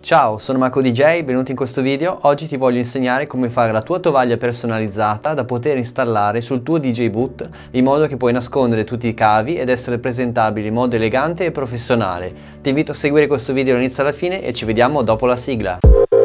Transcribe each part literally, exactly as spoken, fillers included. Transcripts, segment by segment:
Ciao, sono Marco D J, benvenuto in questo video. Oggi ti voglio insegnare come fare la tua tovaglia personalizzata da poter installare sul tuo D J boot in modo che puoi nascondere tutti i cavi ed essere presentabile in modo elegante e professionale. Ti invito a seguire questo video dall'inizio alla fine e ci vediamo dopo la sigla.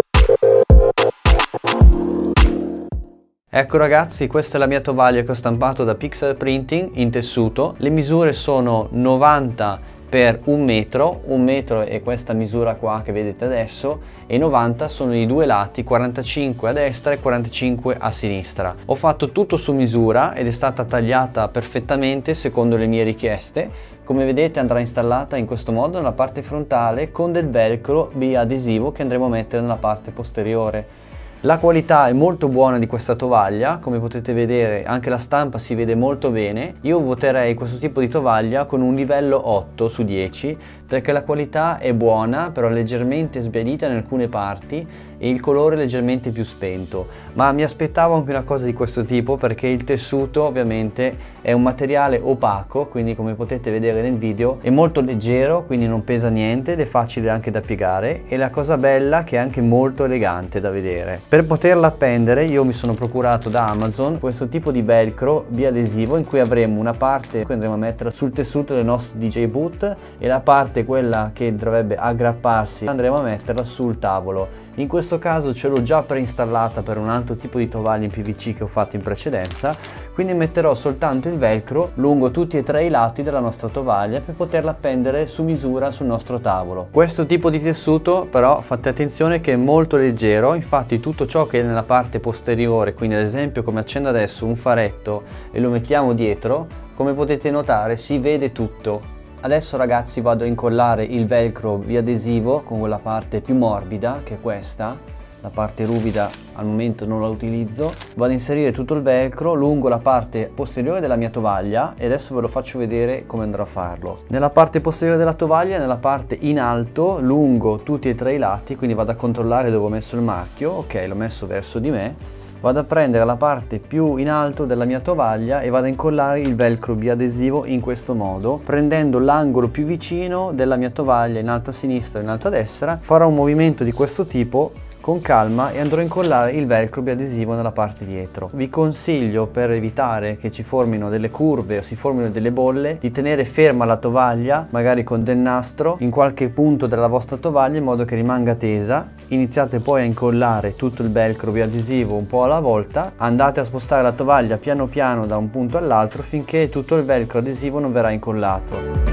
Ecco ragazzi, questa è la mia tovaglia che ho stampato da Pixel Printing in tessuto. Le misure sono novanta per un metro, un metro è questa misura qua che vedete adesso e novanta sono i due lati, quarantacinque a destra e quarantacinque a sinistra. Ho fatto tutto su misura ed è stata tagliata perfettamente secondo le mie richieste. Come vedete andrà installata in questo modo nella parte frontale con del velcro biadesivo che andremo a mettere nella parte posteriore. La qualità è molto buona di questa tovaglia, come potete vedere anche la stampa si vede molto bene. Io voterei questo tipo di tovaglia con un livello otto su dieci perché la qualità è buona, però leggermente sbiadita in alcune parti e il colore leggermente più spento, ma mi aspettavo anche una cosa di questo tipo perché il tessuto ovviamente è un materiale opaco, quindi come potete vedere nel video è molto leggero, quindi non pesa niente ed è facile anche da piegare, e la cosa bella che è anche molto elegante da vedere. Per poterla appendere io mi sono procurato da Amazon questo tipo di velcro biadesivo in cui avremo una parte che andremo a mettere sul tessuto del nostro D J boot e la parte quella che dovrebbe aggrapparsi andremo a metterla sul tavolo. In questo caso ce l'ho già preinstallata per un altro tipo di tovaglia in P V C che ho fatto in precedenza, quindi metterò soltanto il velcro lungo tutti e tre i lati della nostra tovaglia per poterla appendere su misura sul nostro tavolo. Questo tipo di tessuto però fate attenzione che è molto leggero, infatti tutto ciò che è nella parte posteriore, quindi ad esempio come accendo adesso un faretto e lo mettiamo dietro, come potete notare si vede tutto. Adesso ragazzi vado a incollare il velcro biadesivo con quella parte più morbida che è questa, la parte ruvida al momento non la utilizzo. Vado a inserire tutto il velcro lungo la parte posteriore della mia tovaglia e adesso ve lo faccio vedere come andrò a farlo. Nella parte posteriore della tovaglia, nella parte in alto, lungo tutti e tre i lati, quindi vado a controllare dove ho messo il marchio, ok l'ho messo verso di me. Vado a prendere la parte più in alto della mia tovaglia e vado a incollare il velcro biadesivo in questo modo, prendendo l'angolo più vicino della mia tovaglia in alto a sinistra e in alto a destra. Farò un movimento di questo tipo con calma e andrò a incollare il velcro biadesivo nella parte dietro. Vi consiglio, per evitare che ci formino delle curve o si formino delle bolle, di tenere ferma la tovaglia magari con del nastro in qualche punto della vostra tovaglia in modo che rimanga tesa. Iniziate poi a incollare tutto il velcro biadesivo un po' alla volta, andate a spostare la tovaglia piano piano da un punto all'altro finché tutto il velcro adesivo non verrà incollato.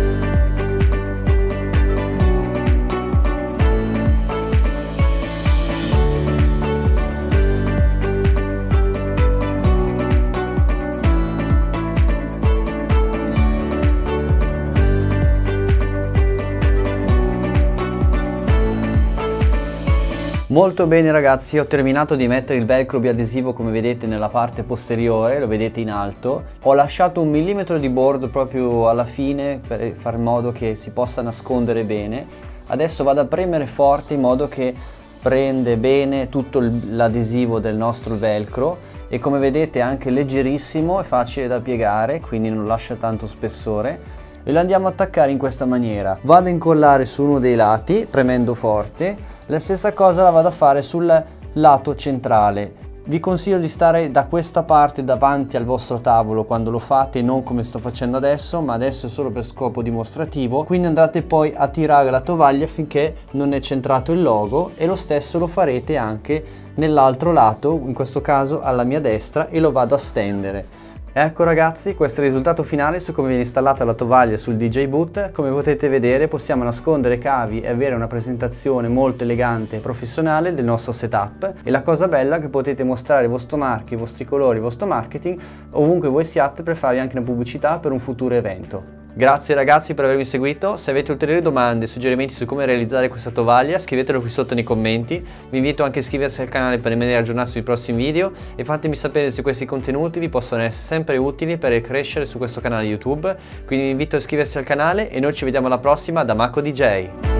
Molto bene ragazzi, ho terminato di mettere il velcro biadesivo come vedete nella parte posteriore, lo vedete in alto. Ho lasciato un millimetro di bordo proprio alla fine per fare in modo che si possa nascondere bene. Adesso vado a premere forte in modo che prende bene tutto l'adesivo del nostro velcro e come vedete è anche leggerissimo e facile da piegare, quindi non lascia tanto spessore. E lo andiamo a attaccare in questa maniera. Vado a incollare su uno dei lati premendo forte, la stessa cosa la vado a fare sul lato centrale. Vi consiglio di stare da questa parte davanti al vostro tavolo quando lo fate, non come sto facendo adesso, ma adesso è solo per scopo dimostrativo, quindi andate poi a tirare la tovaglia finché non è centrato il logo e lo stesso lo farete anche nell'altro lato, in questo caso alla mia destra, e lo vado a stendere. Ecco ragazzi, questo è il risultato finale su come viene installata la tovaglia sul D J boot. Come potete vedere possiamo nascondere cavi e avere una presentazione molto elegante e professionale del nostro setup, e la cosa bella è che potete mostrare il vostro marchio, i vostri colori, il vostro marketing ovunque voi siate per farvi anche una pubblicità per un futuro evento. Grazie ragazzi per avermi seguito. Se avete ulteriori domande e suggerimenti su come realizzare questa tovaglia scrivetelo qui sotto nei commenti. Vi invito anche a iscriversi al canale per rimanere aggiornati sui prossimi video e fatemi sapere se questi contenuti vi possono essere sempre utili per crescere su questo canale YouTube. Quindi vi invito a iscriversi al canale e noi ci vediamo alla prossima da Marco D J.